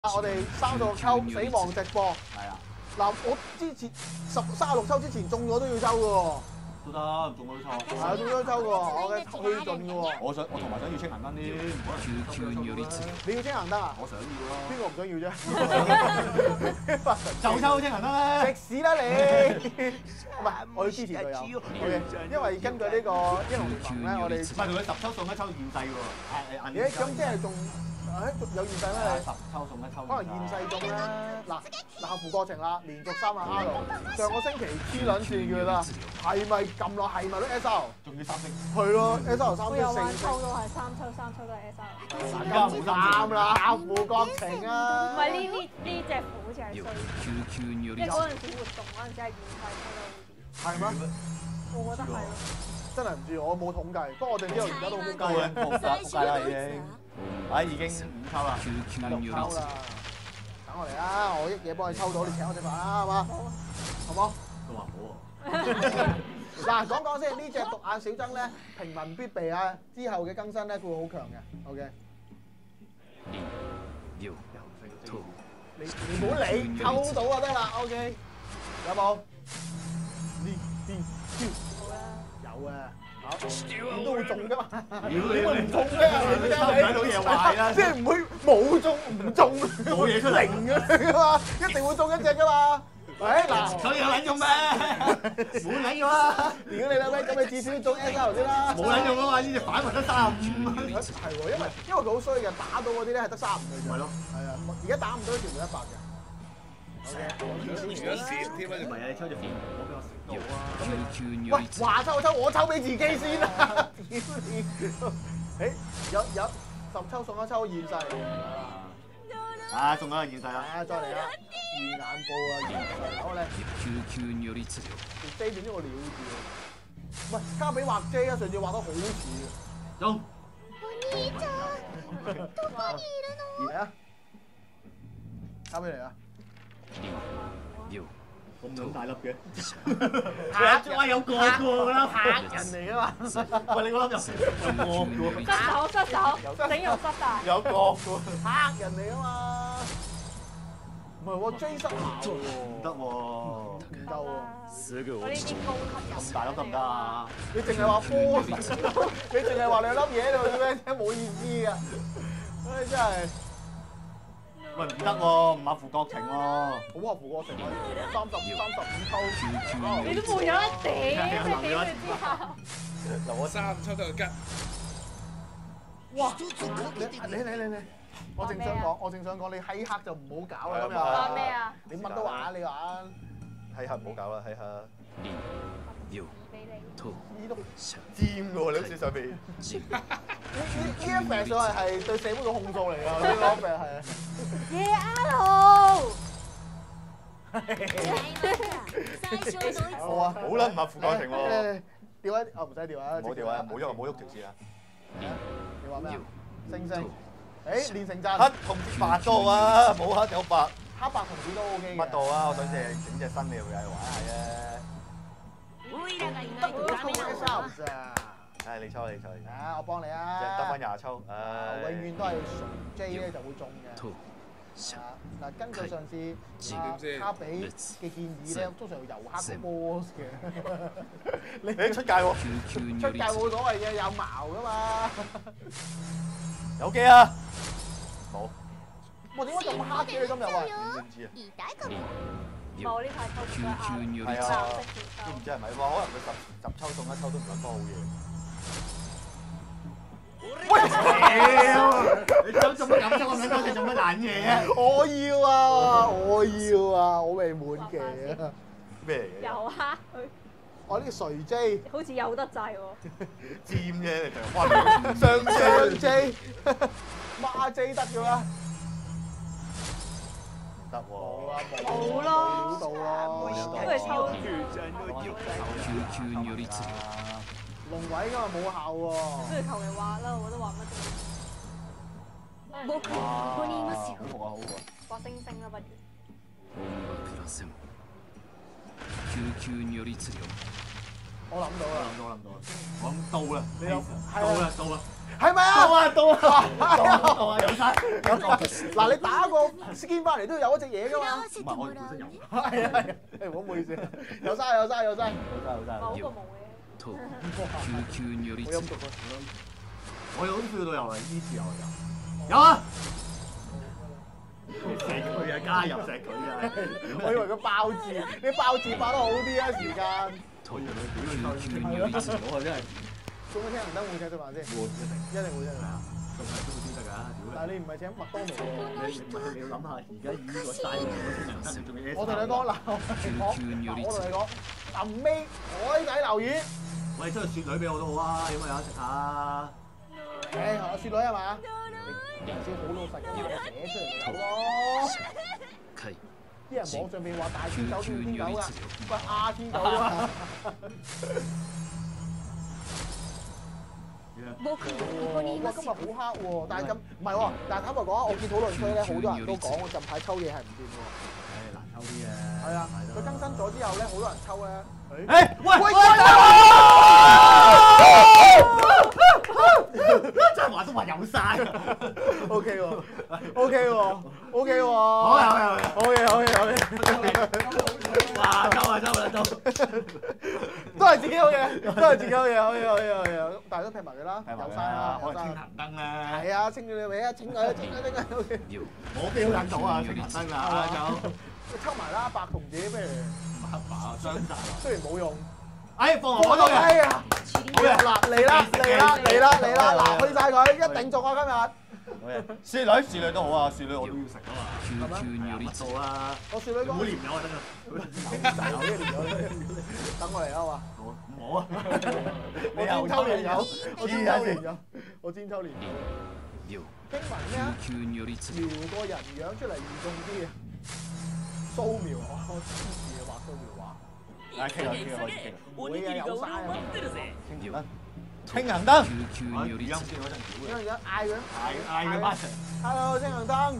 我哋36抽死亡直播， 係啊， 嗱我之前36抽之前中咗都要抽嘅喎， 都得，中咗都抽。 係啊，中咗都抽嘅喎，我嘅去盡嘅喎。 我同埋想要清銀燈添，可能你要清銀燈啊？ 我想要咯。 邊個唔想要啫？ 就抽清銀燈啦！ 食屎啦你！唔係，我要支持隊友。OK，因為根據呢個英雄聯盟咧，我哋唔係同佢10抽送1抽現世喎。 咦？咁即係仲有現世咩？你 10抽送1抽。 可能現世中啦。嗱，副過程啦，連續3下 R。上個星期黐撚線嘅啦，係咪撳落係咪都 SR？ 仲要3星。 係咯，SR 3 我又話星4 抽到係3抽都係 SR。 大家冇啱啦，副國情啊！ 唔係呢隻符好似係衰，因為嗰陣時活動嗰陣時係現世抽得好啲。 係咩？ 我覺得係咯。 真係唔知，我冇統計。不過我哋呢度而家都好高嘅， 仆街啦已經。已經5抽啦 6抽啦。等我嚟啦，我一嘢幫你抽到，你請我食飯啦，係嘛？好冇？ 都話好喎。 嗱，講先，呢隻獨眼小僧咧，平民必備啊！之後嘅更新咧，佢會好強嘅。OK。你唔好理，抽到就得啦。OK。有冇？有啊。點都會中㗎嘛？點會唔中嘅？你睇到嘢壞啦， 即係唔會冇中唔中， 冇嘢出嚟㗎嘛，一定會中一隻㗎嘛。喂，嗱， 所以有撚用咩？冇撚用啦！ 如果你兩位咁，你至少中 SR 先啦。 冇撚用啊嘛！呢隻反還得35。 係喎，因為佢好衰嘅，打到嗰啲咧係得35嘅。 係咯。係啊， 而家打唔到全部100嘅。OK。 如果蝕添啊！ 唔係啊，你抽隻符，我俾我食到啊！ 喂，話抽就抽，我抽俾自己先啦！屌你！誒，有10抽送1抽現世。 送咗個現世啦！ 再嚟啦！二眼報啊，現世好咧。J 變咗個鳥字喎，唔係交俾畫 J 啊！上次畫得好似嘅。 中。 嚟啊！交俾你啊！ 咁樣大粒嘅， 嚇！ 有個啦， 嚇人嚟啊嘛！ 喂，你嗰粒有個嘅， 失手，整容失敗。 有個嘅喎，嚇人嚟啊嘛！唔係喎，J 失效喎， 唔得喎， 唔得喎。 我呢啲高級人。 咁大粒得唔得啊？ 你淨係話波，你淨係話2粒嘢喺度做咩啫？冇意思㗎！唉，真係。 喂，唔得喎，唔合乎國情喎。 好合乎國情喎，35抽。 你都冇咗一點，你點完之後？ 留我3抽到個吉。 哇！你，我正想講，你閪黑就唔好搞啦咁又。 話咩啊？ 你乜都話，你話。 睇下唔好搞啦，睇下。 俾你。 呢都尖嘅喎，你好似上邊。 呢一病所謂係對社會嘅控訴嚟㗎，呢個病係啊。 耶！Hello。 好啊， 好啦，唔合乎國情喎。 調啊！唔使調啊。 冇調啊，冇喐條線啊。 你話咩啊？星。誒，練成陣。 黑同白多啊，冇黑有白。 黑白同子都 OK 嘅。 乜度啊？我想整隻新嘅又玩下啫。 得抽 SR 咋？ 唉，你抽。 啊，我幫你啊。 得翻20抽。 永遠都係純 J 咧就會中嘅。嗱，根據上次卡比嘅建議咧，通常要油黑 boss 嘅。 你出界喎？ 出界冇所謂嘅，有矛噶嘛。 有機啊？冇。 哇！點解咁黑嘅你今日喂？ 唔知啊。 我呢排抽咗啱。 係啊。都唔知係咪喎？可能佢10抽送1抽都唔撚多好嘢。 喂！你做乜咁我唔撚多隻做乜爛嘢啊？ 我要啊！我未滿期啊！ 咩嚟嘅？ 又黑佢。 我呢個垂 J。 好似有得滯喎。 尖啫，你就哇雙 J，孖 J 得㗎啦。 得喎。 冇咯。 料到咯。 不如抽。 龍位今日冇效喎。 不如求其畫啦，我覺得畫乜都。 好服啊！ 畫星星啦，不如。 我諗到啦， 我諗到啦，你有到啦， 係咪啊？ 到啊，有晒。 嗱，你打個 skin 翻嚟都要有一隻嘢㗎嘛。 唔係我本身有。 係啊係啊，唔好意思，有晒。 某個冇嘅。 我飲毒啊！ 我有 feel 到有啦，依次有啊！石佢啊，加入石佢啊！ 我以為佢爆字，你爆字爆得好啲啊時間。 我以為佢屌你次我真係。 送咗聽人燈會請食飯先？ 會一定會請。 送係都先得㗎， 但係你唔係請麥當勞喎。 你要諗下，而家以呢個 size 嗰啲仲要。 我同你講嗱，我同你講，臨尾海底撈魚。 喂，出去雪女俾我都好啊，起碼有得食下。 我雪女係嘛？人先好老實㗎，寫出嚟咯。啲人網上面話大天狗、小天狗㗎，喂亞天狗啊！哇！今日好黑喎，但係咁唔係喎，但係坦白講，我見討論區咧好多人都講，我近排抽嘢係唔掂喎。 難抽啲啊！ 係啊，佢更新咗之後咧，好多人抽咧。 喂！真係話都話有晒。 OK 喎，OK 喎。 哇！抽！ 都係自己好嘢，好。但係都劈埋佢啦，有晒啦， 可能清行燈啦。 係啊，清咗你未啊？清啊！ 我標緊到啊，清行燈啦，就抽埋啦，白同子不如。 唔係黑白啊，雙殺啊。 雖然冇用。 放我度嘅。 哎呀！好嘅，嗱嚟啦！嗱去晒佢，一定中啊今日。 雪女都好啊，雪女我都要食啊嘛。 到啊！ 我雪女講。 每年有啊得㗎。 等我嚟啊嘛。 唔好啊！ 我煎秋年有。我煎秋年有。經文咩啊？描個人樣出嚟易中啲啊！素描我黐線畫素描畫。 傾下， 會啊有晒啊！ 清行燈。 語音先嗰陣屌嘅。嗌佢 Hello 清行燈。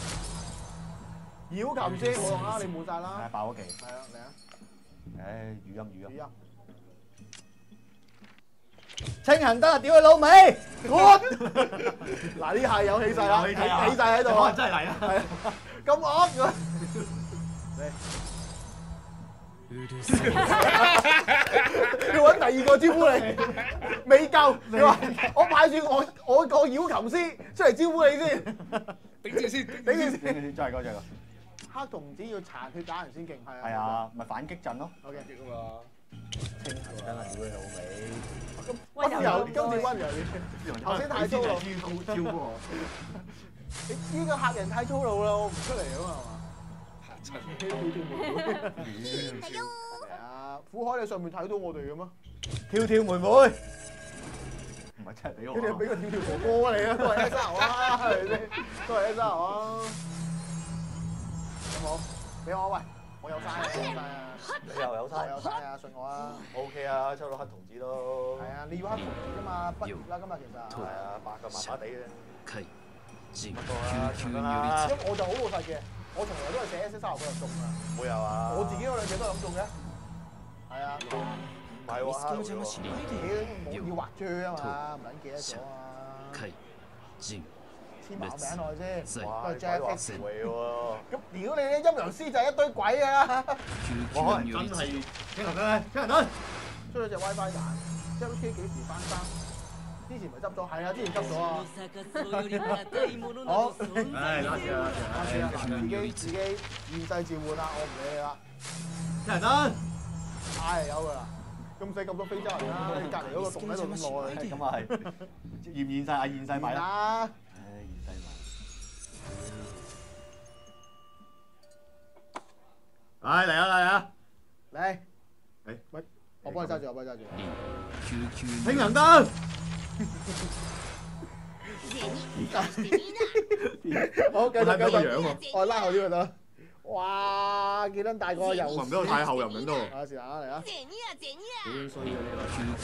妖琴先冇用啦，你冇晒啦。 係爆咗技。 係啊，嚟啊！ 語音。 清行燈啊！屌佢老味！嗱呢下有氣勢啦，起勢喺度啊！ 真係嚟啦！ 係啊，咁惡㗎！要揾第二個招呼你，未夠。你話我派住我個妖琴師出嚟招呼你先， 頂住先，真係嗰隻。 黑童子要殘血打人先勁，係啊。 係啊，咪反擊陣咯。 OK。 清行燈啊！屌你老味。 溫柔，今次溫柔啲。頭先太粗魯。 招呼我。 你呢個客人太粗魯啦，我唔出嚟啊嘛，係嘛？係啊，苦海你上面睇到我哋嘅咩？ 跳妹妹，唔係真係俾我。 你俾個跳哥哥你啊，都係 S 牛啊，係咪先？都係 S 牛啊。有冇？俾我喂，我有晒啊， 你又有晒啊，信我啊。 OK 啊，抽到黑童子咯。 係啊，你要黑童子㗎嘛，畢業啦今日其實。 係啊，白嘅麻麻地嘅。 唔多啦，長啦。 因為我就好老實嘅。我從來都係寫 S 三號嗰度中啊！ 冇有啊！ 我自己嗰兩隻都係咁中嘅。係啊。 唔係喎， 要畫張啊嘛，唔撚記得咗啊！簽埋名落去先，都係 Jack X 喎。 咁屌你啲陰陽師就係一堆鬼啊！ 我可能真係清行燈， 出咗隻 WiFi 蛋 ，Jack K 幾時翻生？之前咪執咗，係啊，之前執咗啊。好，自己現世召喚啦，我唔理你啦。 清行燈， 係有㗎啦，咁死咁多非洲人啦，你隔離嗰個棟喺度咁耐， 咁啊係。現世啊，現世米啦。 現世米。 嚟啊！ 嚟。喂，我幫你揸住， 清行燈。 好，繼續，我拉後啲就得。哇，幾撚大個油？ 唔俾我太後又唔撚到。 啊，試下嚟啊！ 好衰嘅呢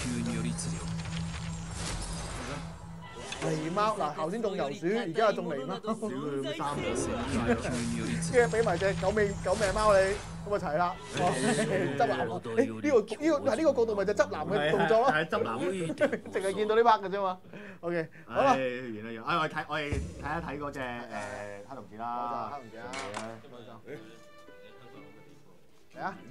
個。 狸貓嗱，頭先中油鼠，而家又中狸貓。 少佢3個。 跟住俾埋隻狗命貓你。 咁啊齊啦，執男呢個角度咪就執男嘅動作咯， 係執男， 淨係見到呢 part 嘅啫嘛。OK， 好啦， 完啦，我哋睇一睇嗰隻黑龍子啦， 黑龍子啊，嚟啊！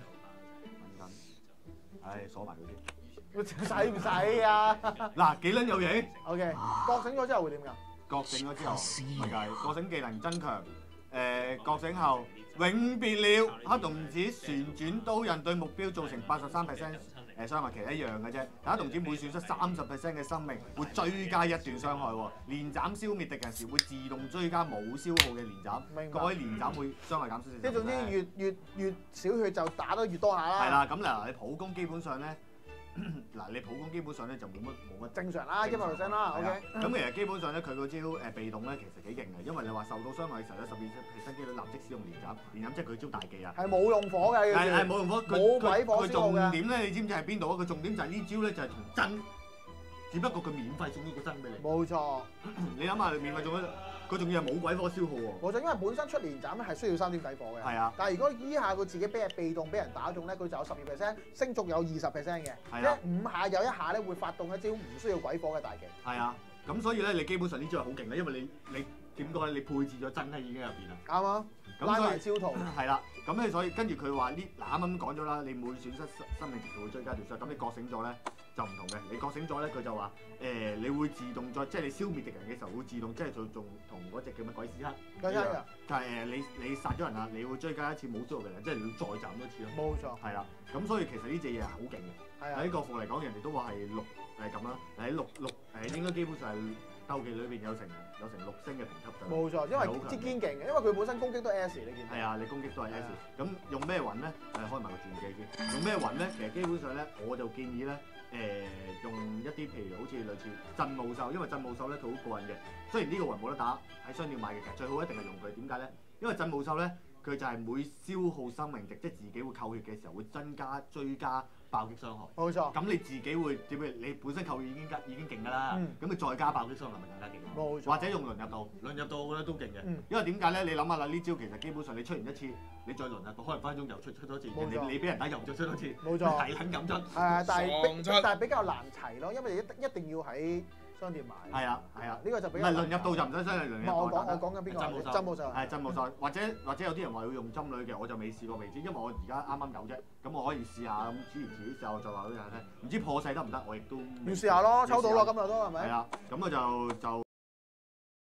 唉，鎖埋佢先。 使唔使啊？ 嗱，幾撚有型 ？OK，覺醒咗之後會點㗎？ 覺醒咗之後，咪係覺醒技能增強。覺醒後永別了，黑洞子旋轉刀刃對目標造成83%傷害，其實一樣嘅啫。但黑洞子每損失30% 嘅生命，會追加一段傷害喎。連斬消滅敵人時會自動追加冇消耗嘅連斬，各位連斬會傷害減少少。 即係總之越少血就打得越多下啦。 係啦，咁嗱，你普攻基本上咧。嗱，你普攻基本上咧就冇乜正常啦，100% 啦 ，OK。 咁其實基本上咧，佢嗰招被動咧其實幾勁嘅，因為你話受到傷害嘅時候咧，12%機率立即使用連斬即係佢招大技啊。 係冇用火嘅， 係冇用火， 冇鬼火佢重點咧，你知唔知係邊度啊？佢重點就係呢招咧就係同真，只不過佢免費送咗個真俾你。 冇錯。 你諗下，免費送咗。佢仲要係冇鬼火消耗喎。 冇錯，因為本身出連斬咧係需要3點鬼火嘅。 係啊。 但係如果依下佢自己俾人被動俾人打中咧，佢就有12%，升族有20%嘅。 係啊。 即係5下有1下咧會發動一招唔需要鬼火嘅大技。 係啊。咁所以咧，你基本上呢招係好勁嘅，因為你點講咧？你配置咗真喺已經入邊啦。 啱啊。拉埋焦圖。 係啦。咁咧，所以跟住佢話呢啱啱講咗啦，你每損失生命值會追加條傷。咁你覺醒咗咧就唔同嘅。你覺醒咗咧，佢就話你會自動再即係你消滅敵人嘅時候會自動即係仲同嗰隻叫乜鬼屎黑一樣。就係你殺咗人啦，你會追加一次冇消耗嘅人，即係你要再斬多次咯。 冇錯。 係啦。咁所以其實呢隻嘢係好勁嘅。係啊。喺國服嚟講，人哋都話係6係咁啦。喺6應該基本上係鬥技裏邊有成6星嘅評級嘅。 冇錯，因為之堅勁嘅，因為佢本身攻擊都 S， 你見到。 係啊，你攻擊都係 S。咁用咩雲咧？開埋個傳記先。用咩雲咧？其實基本上咧，我就建議咧，用一啲譬如好似類似震武獸，因為震武獸咧佢好過癮嘅。雖然呢個雲冇得打，喺商店買嘅，其實最好一定係用佢。點解咧？因為震武獸咧，佢就係每消耗生命值，即係自己會扣血嘅時候會追加爆擊傷害。冇錯。咁你自己會點樣？你本身扣血已經勁㗎啦。咁你再加爆擊傷害咪更加勁。冇錯。或者用輪入度，輪入度我覺得都勁嘅。因為點解咧？你諗下啦，呢招其實基本上你出完一次，你再輪入度，可能分鐘又出多次。你俾人打又再出多次。冇錯。係很緊張。係但係比較難齊咯，因為一定要喺商店買。係啊。呢個就比較。唔係輪入度就唔使輪入度。我講緊邊個？針武獸。係針武獸，或者有啲人話要用針女嘅，我就未試過未知，因為我而家啱啱有啫，咁我可以試下咁，遲啲試下我再話俾你聽，唔知破勢得唔得，我亦都。要試下咯，抽到咯，今日都係咪？係啊，咁我就。